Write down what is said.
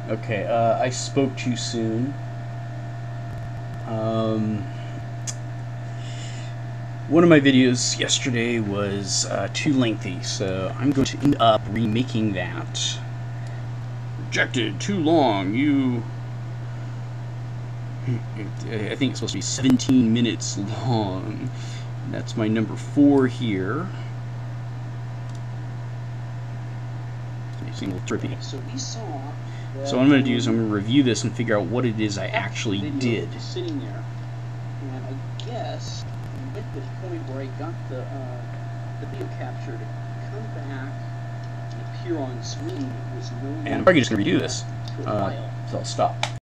Okay, I spoke too soon. One of my videos yesterday was too lengthy, so I'm going to end up remaking that. Rejected, too long, you... I think it's supposed to be 17 minutes long. That's my number 4 here. Single trippy. So we saw. So what I'm going to do is I'm going to review this and figure out what it is I actually did. Just sitting there, and I guess at this point where I got the video capture to come back and appear on screen, it was no. And I'm probably just going to redo this. So I'll stop.